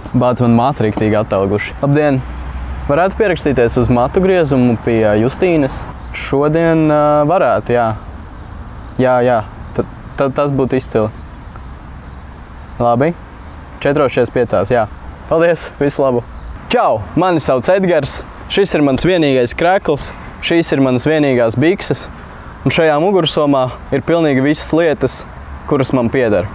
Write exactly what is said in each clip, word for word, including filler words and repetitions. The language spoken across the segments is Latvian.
Bāc man matu riktīgi atauguši. Labdien! Varētu pierakstīties uz matu griezumu pie Justīnes? Šodien uh, varētu, jā. Jā, jā. Tad, tad tas būtu izcili. Labi. četros četrdesmit piecos, jā. Paldies! Visu labu! Čau! Mani sauc Edgars. Šis ir mans vienīgais krekls. Šīs ir manas vienīgās bikses. Un šajā mugursomā ir pilnīgi visas lietas, kuras man pieder.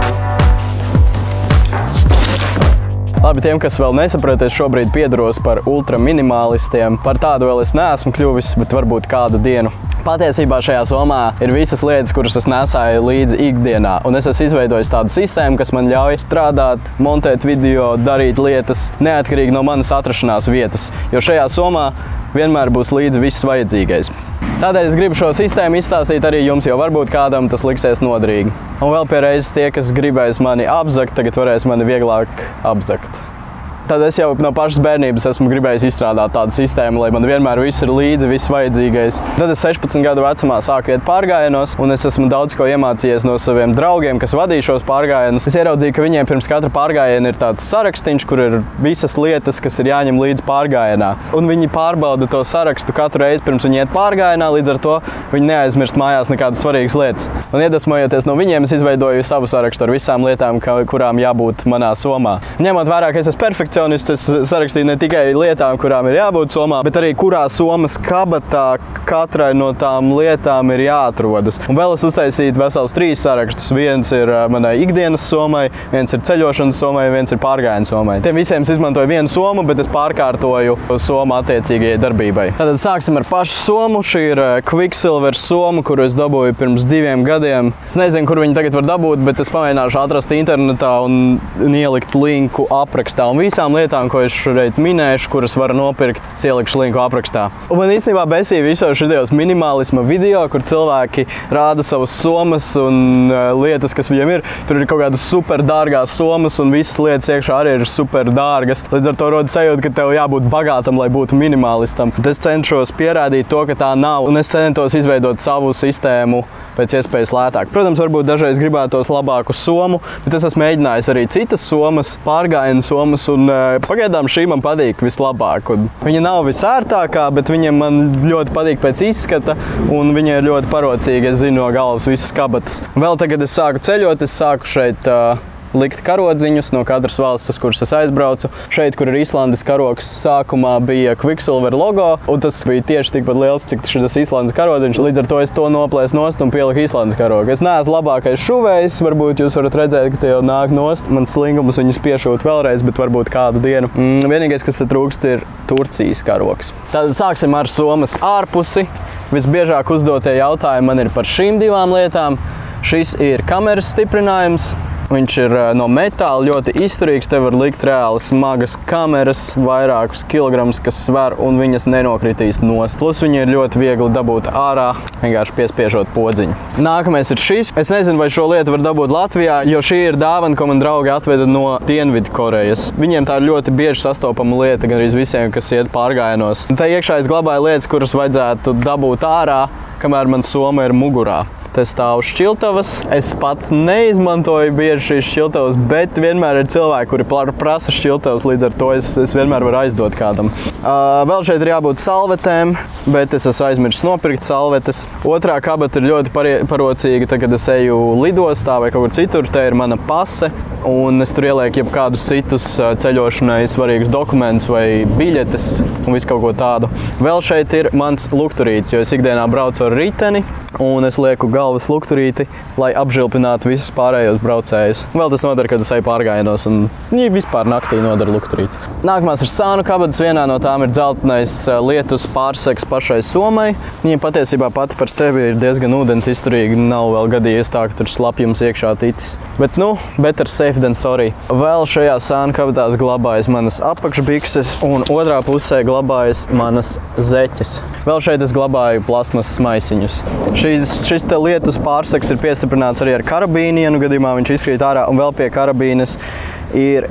Labi, tiem, kas vēl nesaprot, es šobrīd piedaros par ultraminimālistiem. Par tādu vēl es neesmu kļuvis, bet varbūt kādu dienu. Patiesībā šajā somā ir visas lietas, kuras es nesāju līdzi ikdienā. Un es esmu izveidojis tādu sistēmu, kas man ļauj strādāt, montēt video, darīt lietas neatkarīgi no manas atrašanās vietas. Jo šajā somā vienmēr būs līdzi viss vajadzīgais. Tādēļ es gribu šo sistēmu izstāstīt arī jums, jo varbūt kādam tas liksies noderīgi. Un vēl pie reizes tie, kas gribēs mani apzakt, tagad varēs mani vieglāk apzakt. Tad es jau no pašas bērnības esmu gribējis izstrādāt tādu sistēmu, lai man vienmēr viss ir līdzi, viss vajadzīgais. Tad es sešpadsmit gadu vecumā sāku iet pārgājienos, un es esmu daudz ko iemācījies no saviem draugiem, kas vadīja šos pārgājienus. Es ieraudzīju, ka viņiem pirms katra pārgājiena ir tāds sarakstiņš, kur ir visas lietas, kas ir jāņem līdzi pārgājienā. Un viņi pārbauda to sarakstu katru reizi pirms viņi iet pārgājienā, līdz ar to viņi neaizmirst mājās nekādas svarīgas lietas. Un iedvesmojoties no viņiem, es izveidoju savu sarakstu ar visām lietām, kurām jābūt manā somā. Ņemot vērā, ka es esmu perfekcionists, es sarakstīju ne tikai lietām, kurām ir jābūt somā, bet arī kurā somas kabatā katrai no tām lietām ir jāatrodas. Un vēl es uztaisīju vesels trīs sarakstus. Viens ir manai ikdienas somai, viens ir ceļošanas somai, viens ir pārgājienu somai. Tiem visiem es izmantoju vienu somu, bet es pārkārtoju somu attiecīgajai darbībai. Tātad sāksim ar pašu somu. Šī ir Quicksilver soma, kuru es dabūju pirms diviem gadiem. Es nezinu, kur viņi tagad var dabūt, bet es pamēģināšu atrast internetā un ielikt linku aprakstā. Un visām lietām, ko es šeit minēšu, kuras var nopirkt, es ielikšu linku aprakstā. Un man īstenībā besīja visos šajos minimalisma video, kur cilvēki rāda savas somas un uh, lietas, kas viņiem ir. Tur ir kaut kādas super dārgās somas un visas lietas iekšā arī ir super dārgas. Līdz ar to rodas sajūta, ka tev jābūt bagātam, lai būtu minimalistam. Bet es cenšos pierādīt to, ka tā nav, un es centos izveidot savu sistēmu pēc iespējas lētāk. Protams, varbūt dažreiz gribētos labāku somu, bet es esmu mēģinājis arī citas somas, pārgājienu somas, un uh, pagaidām šī man patīk vislabāk. Un viņa nav visērtākā, bet viņa man ļoti patīk pēc izskata, un viņa ir ļoti parocīga, es zinu no galvas visas kabatas. Vēl tagad es sāku ceļot, es sāku šeit uh, likt karodziņus no katras valsts, uz kuras es aizbraucu. Šeit, kur ir Islandes karogs, sākumā bija Quicksilver logo, un tas bija tieši tikpat liels, cik šis Islandes karodziņš. Līdz ar to es to noplēsu nost un pieliku Islandes karogu. Es neesmu labākais šuvējs, varbūt jūs varat redzēt, ka tie jau nāk nost. Mans slingums viņus piešūt vēlreiz, bet varbūt kādu dienu. Mm, vienīgais, kas te trūkst, ir Turcijas karogs. Tad sāksim ar somas ārpusi. Visbiežāk uzdotie jautājumi man ir par šīm divām lietām. Šis ir kameras stiprinājums. Viņš ir no metāla, ļoti izturīgs, te var likt reāli smagas kameras, vairākus kilogramus, kas sver, un viņas nenokritīs nost. Plus viņi ir ļoti viegli dabūt ārā, vienkārši piespiežot podziņu. Nākamais ir šis. Es nezinu, vai šo lietu var dabūt Latvijā, jo šī ir dāvana, ko man draugi atveda no Dienvidkorejas. Viņiem tā ir ļoti bieži sastopama lieta, gan arī visiem, kas iet pārgājienos. Un te iekšā es glabāju lietas, kuras vajadzētu dabūt ārā, kamēr man soma ir mugurā. Te stāv šķiltavas. Es pats neizmantoju bieži šīs šķiltavas, bet vienmēr ir cilvēki, kuri prasa šķiltavas, līdz ar to es, es vienmēr varu aizdot kādam. Uh, vēl šeit ir jābūt salvetēm, bet es esmu aizmirsis nopirkt salvetes. Otrā kabata ir ļoti parocīga, tad, kad es eju lidostā vai kaut kur citur, te ir mana pase, un es tur ielieku jebkādus citus ceļošanai svarīgus dokumentus vai biļetes un visu kaut ko tādu. Vēl šeit ir mans lukturītis, jo es ikdienā braucu ar riteni, un es lieku galvas lukturīti, lai apžilpinātu visus pārējos braucējus. Vēl tas nodara, kad es eju pārgājienos, un viņi vispār naktī nodara lukturītis. Nākamās ir sānu kabatas, vienā no tām ir dzeltenais lietus pārsegs pašai somai. Viņa patiesībā pati par sevi ir diezgan ūdens izturīga, nav vēl gadījies tā, ka tur slapjums iekšā ticis. Bet nu, better safe than sorry. Vēl šajā sānu kabatās glabājas manas apakšbikses, un otrā pusē glabājas manas zeķes. Vēl šeit es glabāju plasmasas maisiņus. Šis, šis te lietus pārsegs ir piestiprināts arī ar karabīnienu, gadījumā viņš izkrīt ārā, un vēl pie karabīnes ir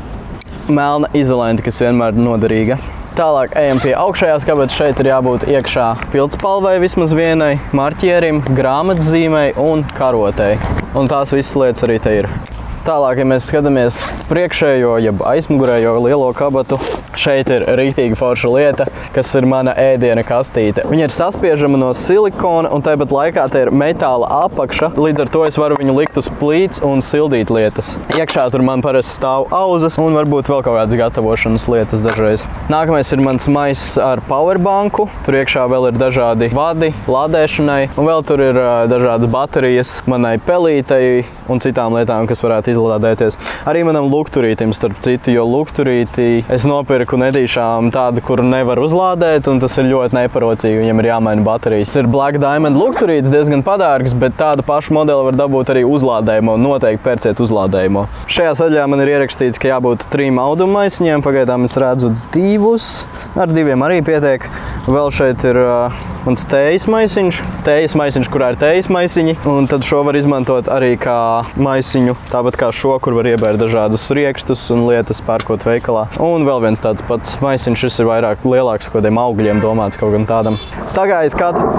melna izolenta, kas vienmēr ir noderīga. Tālāk ejam pie augšējās kabatas. Šeit ir jābūt iekšā pildspalvai vismaz vienai, marķierim, grāmatzīmei un karotei. Un tās visas lietas arī te ir. Tālāk, ja mēs skatāmies priekšējo, jeb aizmugurējo lielo kabatu, šeit ir rīktīgi forša lieta, kas ir mana ēdiena kastīte. Viņa ir saspiežama no silikona un tāpat laikā te ir metāla apakša, līdz ar to es varu viņu likt uz plīts un sildīt lietas. Iekšā tur man parasti stāv auzas un varbūt vēl kaut kādas gatavošanas lietas dažreiz. Nākamais ir mans maiss ar powerbanku. Tur iekšā vēl ir dažādi vadi lādēšanai un vēl tur ir uh, dažādas baterijas manai pelītei un citām lietām, kas varētu izlādēties. Arī manam lukturītim, starp citu, jo lukturīti es nopirku nedīšām tādu, kuru nevar uzlādēt, un tas ir ļoti neparocīgi, viņam ir jāmaina baterijas. Tas ir Black Diamond lukturītis, diezgan padārgs, bet tādu pašu modeli var dabūt arī uzlādējumu, noteikti pērciet uzlādējumu. Šajā sadaļā man ir ierakstīts, ka jābūt trim auduma maisiņiem, pagaidām es redzu divus, ar diviem arī pietiek. Vēl šeit ir uh, mans tējas maisiņš, tējas maisiņš, kurā ir tējas maisiņi, un tad šo var izmantot arī kā maisiņu, tāpat kā šo, kur var iebērt dažādus riekstus un lietas pērkot veikalā. Un vēl viens tāds pats maisiņš, šis ir vairāk lielāks kādiem augļiem domāts kaut gan tādam. Tagad es katru...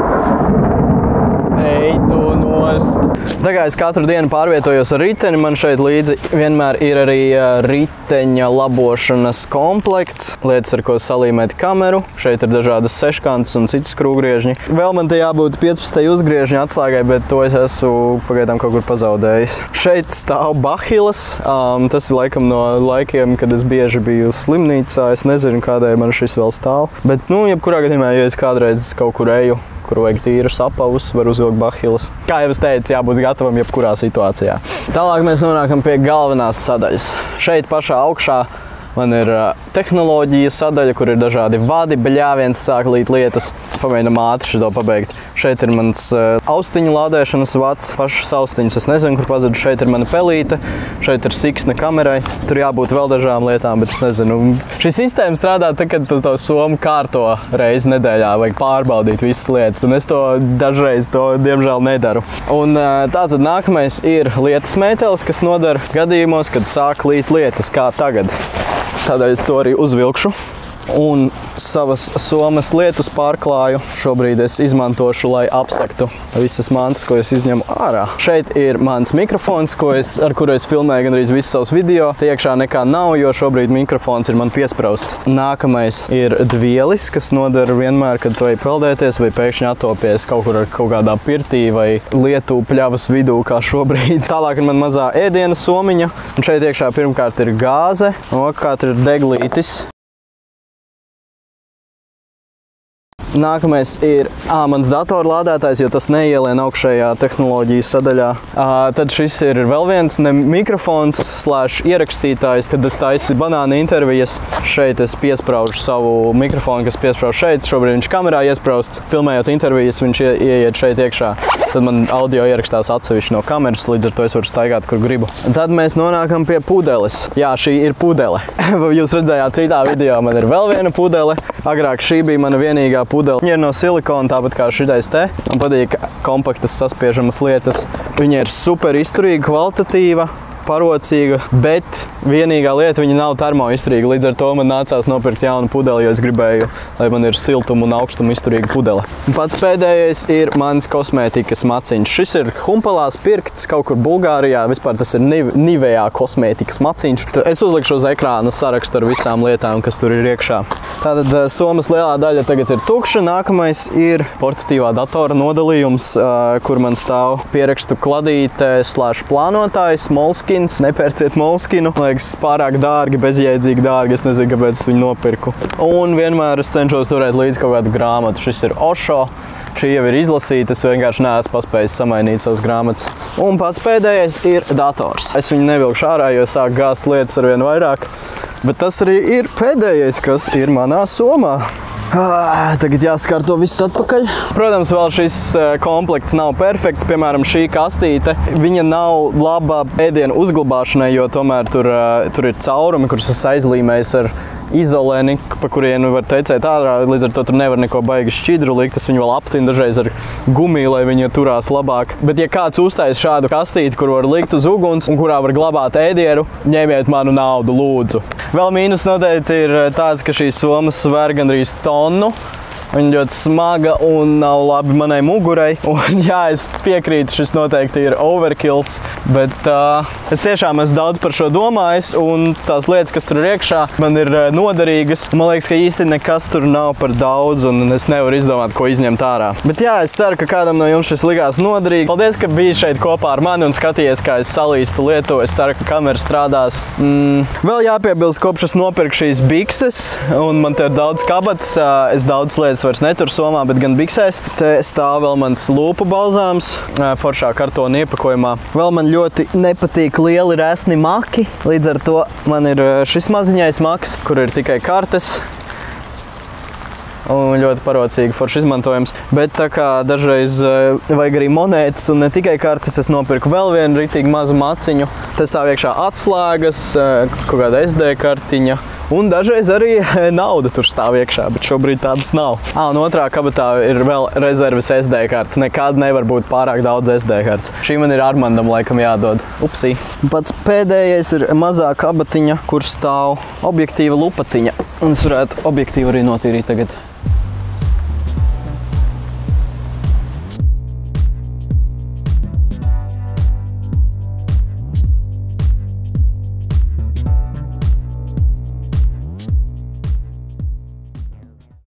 Ej, tu nost! Tagad es katru dienu pārvietojos ar riteni, man šeit līdzi vienmēr ir arī riteņa labošanas komplekts, lietas, ar ko salīmēt kameru. Šeit ir dažādas seškantas un citas skrūvgriežņi. Vēl man te jābūt piecpadsmitai uzgriežņa atslēgai, bet to es esmu pagaidām kaut kur pazaudējis. Šeit stāv bahilas, um, tas ir laikam no laikiem, kad es bieži biju slimnīcā, es nezinu, kādēļ man šis vēl stāv. Bet, nu, jebkurā gadījumā, ja es kādreiz kaut kur eju, kur vajag tīras apavus, var uzvilkt bahilas. Kā jau es teicu, jābūt gatavam jebkurā situācijā. Tālāk mēs nonākam pie galvenās sadaļas. Šeit pašā augšā man ir tehnoloģiju sadaļa, kur ir dažādi vadi, bļāviens, sāk līt lietas. Pamēģinam ātri šito pabeigt. Šeit ir mans austiņu lādēšanas vads, pašas austiņas es nezinu, kur pazudu. Šeit ir mana pelīte, šeit ir siksne kamerai. Tur jābūt vēl dažām lietām, bet es nezinu. Šī sistēma strādā tad, kad tu to somu kārto reizi nedēļā, vajag pārbaudīt visas lietas, un es to dažreiz to, diemžēl, nedaru. Un tātad nākamais ir lietus mētelis, kas nodara gadījumos, kad sāk līt lietas, kā tagad. Tādēļ es to arī uzvilkšu un savas somas lietus pārklāju. Šobrīd es izmantošu, lai apsektu visas mantas, ko es izņemu ārā. Šeit ir mans mikrofons, ko es, ar kuru es filmēju gandrīz visus savus video. Te iekšā nekā nav, jo šobrīd mikrofons ir man piesprausts. Nākamais ir dvielis, kas nodara vienmēr, kad tu ej peldēties vai pēkšņi attopies kaut kur ar kaut kādā pirtī vai lietu pļavas vidū, kā šobrīd. Tālāk ir man mazā ēdiena somiņa. Un šeit iekšā pirmkārt ir gāze, un otrkārt ir deglītis. Nākamais ir ā, mans datora lādētājs, jo tas neielien augšējā tehnoloģiju sadaļā. À, tad šis ir vēl viens ne mikrofons slēš ierakstītājs, kad es taisu banāna intervijas. Šeit es piespraužu savu mikrofonu, kas piesprauž šeit. Šobrīd viņš kamerā iesprausts. Filmējot intervijas, viņš ie, ieiet šeit iekšā. Tad man audio ierakstās atsevišķi no kameras, līdz ar to es varu staigāt, kur gribu. Un tad mēs nonākam pie pudeles. Jā, šī ir pudele. Jūs redzējāt citā video, man ir vēl viena pudele. Agrāk šī bija mana vienīgā pudele. Viņa ir no silikona, tāpat kā šitais te. Man patīk kompaktas saspiežamas lietas. Viņa ir super izturīga, kvalitatīva, parocīga, bet vienīgā lieta, viņa nav termoizturīga. Līdz ar to man nācās nopirkt jaunu pudeli, jo es gribēju, lai man ir siltuma un augstuma izturīga pudele. Un pats pēdējais ir mans kosmētikas maciņš. Šis ir Humpalās pirkts kaut kur Bulgārijā. Vispār tas ir Nivejā kosmētikas maciņš. Es uzlikšu uz ekrāna sarakstu ar visām lietām, kas tur ir iekšā. Tātad somas lielā daļa tagad ir tukša. Nākamais ir portatīvā datora nodalījums, kur man stāv pierakstu kladīte slēš plānotājs, Moleskine. Nepērciet Moleskinu. Man liekas, pārāk dārgi, bezjēdzīgi dārgi. Es nezinu, kāpēc es viņu nopirku. Un vienmēr es cenšos turēt līdz kaut kādu grāmatu. Šis ir Osho. Šī jau ir izlasīta. Es vienkārši neesmu paspējis samainīt savas grāmatas. Un pats pēdējais ir dators. Es viņu nevilkšu ārā, jo sāk gāzt lietas ar vien vairāk. Bet tas arī ir pēdējais, kas ir manā somā. Ah, tagad jāskārto viss atpakaļ. Protams, vēl šis komplekts nav perfekts. Piemēram, šī kastīte, viņa nav laba ēdienu uzglabāšanai, jo tomēr tur, tur ir caurumi, kurus es aizlīmējis ar izolēni, pa kurienu var teicēt ārā. Līdz ar to tur nevar neko baigi šķidru likt. Es viņu vēl aptinu dažreiz ar gumiju, lai viņa turās labāk. Bet ja kāds uztais šādu kastīti, kur var likt uz uguns un kurā var glabāt ēdienu, ņemiet manu naudu, lūdzu. Vēl mīnus noteikti ir tāds, ka šīs somas svēr gandrīz tonu. Viņa ļoti smaga un nav labi manai mugurai. Un jā, es piekrītu, šis noteikti ir overkills, bet uh, es tiešām esmu daudz par šo domājis, un tās lietas, kas tur ir iekšā, man ir uh, noderīgas. Man liekas, ka īsti nekas tur nav par daudz, un es nevaru izdomāt, ko izņemt ārā. Bet jā, es ceru, ka kādam no jums šis likās noderīgi. Paldies, ka biji šeit kopā ar mani un skatījies, kā es salīstu lietu. Es ceru, ka kamera strādās. Mm, vēl jāpiebilst, kopš es nopirku šīs bikses, un man te ir daudz kabatas. Es daudz lietas vairs neturu somā, bet gan biksēs. Te stāv vēl mans lūpu balzāms, foršā kartona iepakojumā. Vēl man ļoti nepatīk lieli resni maki. Līdz ar to man ir šis maziņais maks, kur ir tikai kartes. Un ļoti parocīgi forši izmantojams. Bet tā kā dažreiz vajag arī monētas un ne tikai kartes, es nopirku vēl vienu ritīgi mazu maciņu. Te stāv iekšā atslēgas, kaut kāda S D kartiņa. Un dažreiz arī nauda tur stāv iekšā, bet šobrīd tādas nav. Ā, un otrā kabatā ir vēl rezerves S D kartes. Nekad nevar būt pārāk daudz S D kartes. Šī man ir Armandam laikam jādod. Upsī. Pats pēdējais ir mazā kabatiņa, kur stāv objektīva lupatiņa. Un es varētu objektīvu arī notīrīt tagad.